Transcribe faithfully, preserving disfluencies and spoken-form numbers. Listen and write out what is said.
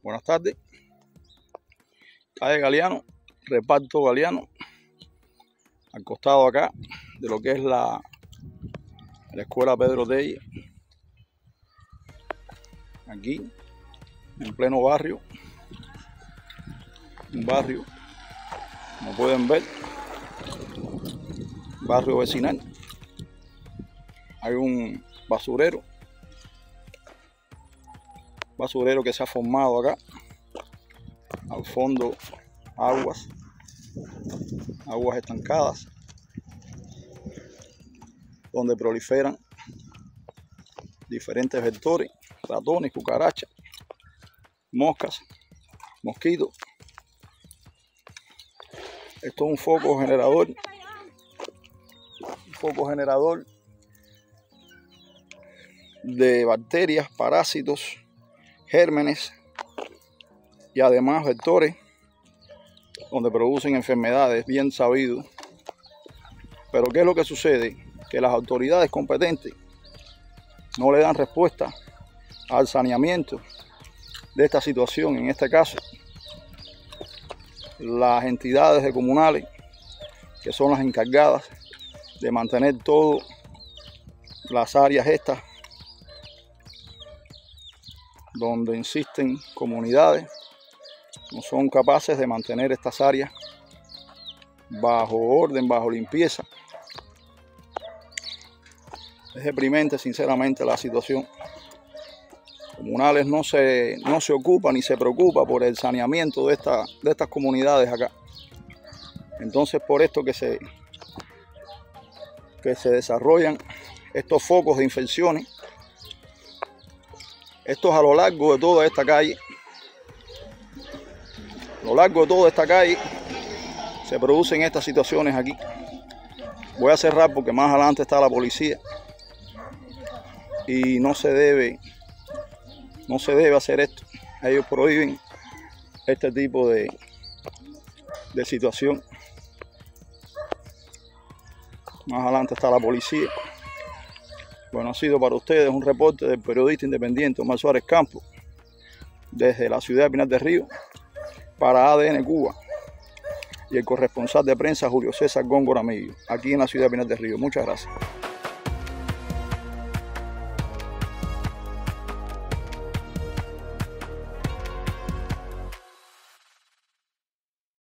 Buenas tardes. Calle Galeano, reparto Galeano, al costado acá de lo que es la, la escuela Pedro Tella. Aquí, en pleno barrio, un barrio, como pueden ver, barrio vecinal. Hay un basurero, basurero que se ha formado acá. Al fondo, aguas, aguas estancadas, donde proliferan diferentes vectores, ratones, cucarachas, moscas, mosquitos. Esto es un foco generador, un foco generador de bacterias, parásitos, gérmenes y además vectores donde producen enfermedades, bien sabido. Pero ¿qué es lo que sucede? Que las autoridades competentes no le dan respuesta al saneamiento de esta situación. En este caso, las entidades comunales, que son las encargadas de mantener todas las áreas estas donde existen comunidades, no son capaces de mantener estas áreas bajo orden, bajo limpieza. Es deprimente, sinceramente, la situación. Comunales no se, no se ocupa ni se preocupa por el saneamiento de, esta, de estas comunidades acá. Entonces, por esto que se, que se desarrollan estos focos de infecciones, estos a lo largo de toda esta calle. A lo largo de toda esta calle se producen estas situaciones aquí. Voy a cerrar porque más adelante está la policía y no se debe, no se debe hacer esto. Ellos prohíben este tipo de, de situación. Más adelante está la policía. Bueno, ha sido para ustedes un reporte del periodista independiente Omar Suárez Campos desde la ciudad de Pinar del Río para A D N Cuba y el corresponsal de prensa Julio César Góngora Millo, aquí en la ciudad de Pinar del Río. Muchas gracias.